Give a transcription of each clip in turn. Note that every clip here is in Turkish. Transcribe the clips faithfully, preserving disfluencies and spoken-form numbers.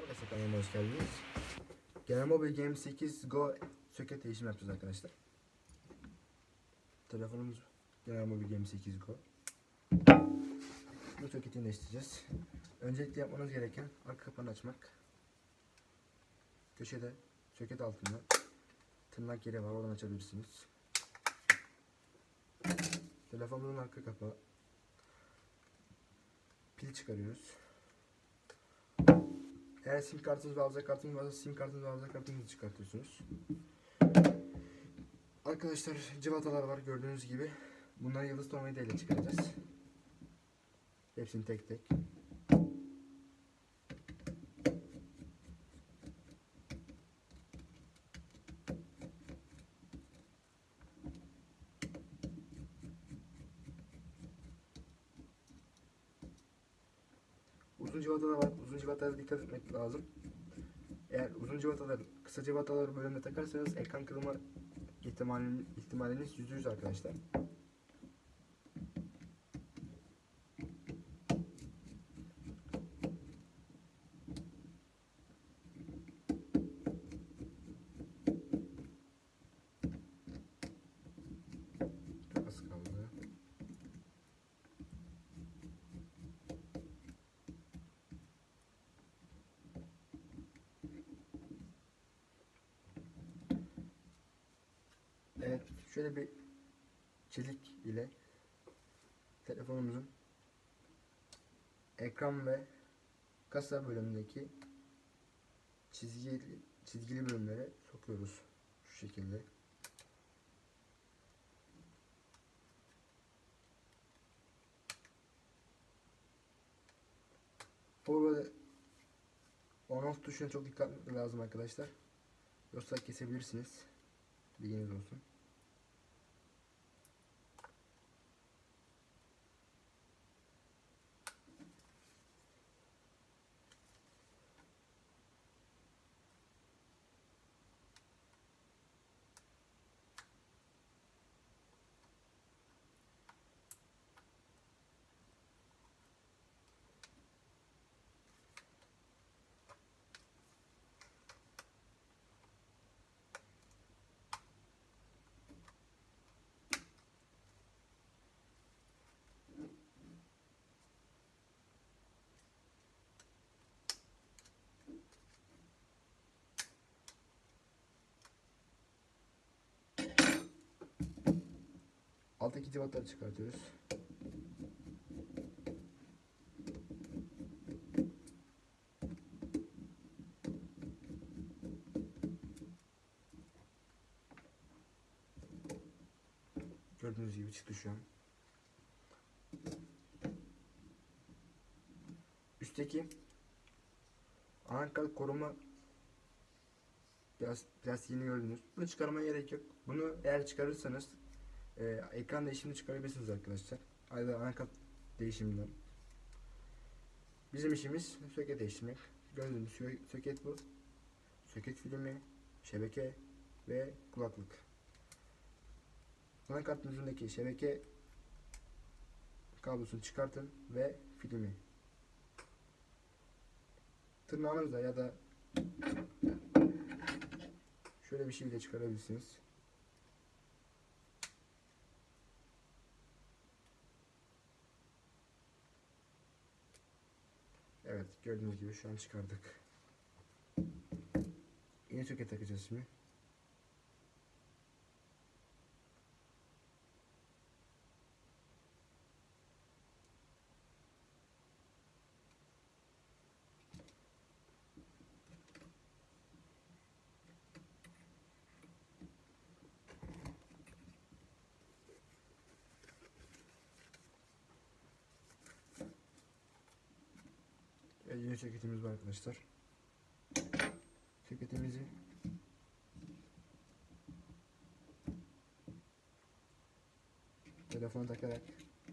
Arkadaşlar kanalıma hoş geldiniz. Genel Mobile Game sekiz Go soket değişim yapacağız arkadaşlar. Telefonumuz Genel Mobile Game sekiz Go. Bu soketini değiştireceğiz. Öncelikle yapmanız gereken arka kapağını açmak. Köşede soket altında tırnak yeri var, oradan açabilirsiniz. Telefonun arka kapağı. Pil çıkarıyoruz. Eğer sim kartınız ve hafıza kartınız varsa sim kartınız ve hafıza kartınızı çıkartıyorsunuz. Arkadaşlar cıvatalar var gördüğünüz gibi. Bunları yıldız tornavida ile çıkaracağız. Hepsini tek tek. Uzun cıvatalar var. Uzun cıvatalara dikkat etmek lazım. Eğer uzun cıvataları, kısa cıvataları bölümde takarsanız ekran kırılma ihtimaliniz, ihtimaliniz yüzde yüz arkadaşlar. Çok az kaldı. Evet, şöyle bir çelik ile telefonumuzun ekran ve kasa bölümündeki çizgili, çizgili bölümlere sokuyoruz şu şekilde. Burada on off tuşuna çok dikkat etmek lazım arkadaşlar. Yoksa kesebilirsiniz. Bilginiz olsun. Alttaki cıvataları çıkartıyoruz. Gördüğünüz gibi çıktı şu an. Üstteki anakart koruma plastiğini gördünüz. Bunu çıkarmaya gerek yok. Bunu eğer çıkarırsanız e, ekran değişimini çıkarabilirsiniz arkadaşlar. Ayrıca anakart değişiminden. Bizim işimiz soket değiştirmek. Gördüğünüz soket bu. Soket filmi, şebeke ve kulaklık. Anakartın ucundaki şebeke kablosunu çıkartın ve filmi. Tırnağınızla ya da şöyle bir şeyle çıkarabilirsiniz. Evet, gördüğünüz gibi şu an çıkardık. Yeni soket takacağız şimdi. Yeni soketimiz var arkadaşlar. Soketimizi telefona takarak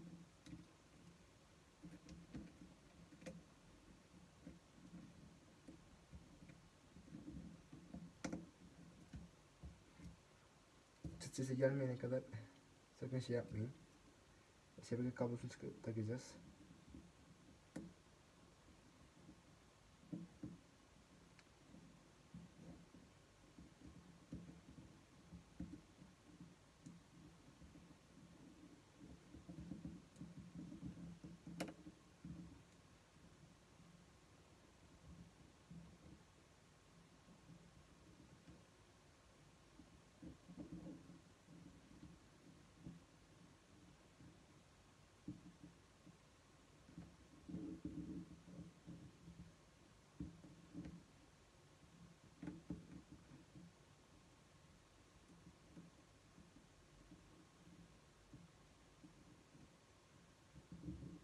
çıt sesi gelmeyene kadar sakın şey yapmayın. Şebeke kablosunu takacağız.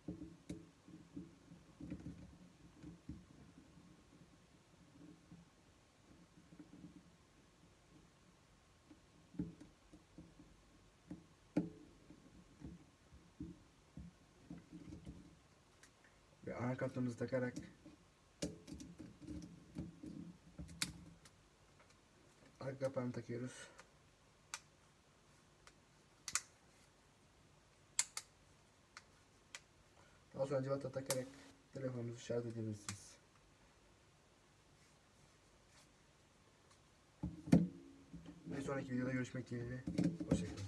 Ve anakartımızı takarak arka kapağını takıyoruz. Daha sonra cıvata takarak telefonunuzu şarj edebilirsiniz. Bir sonraki videoda görüşmek dileğiyle. Hoşçakalın.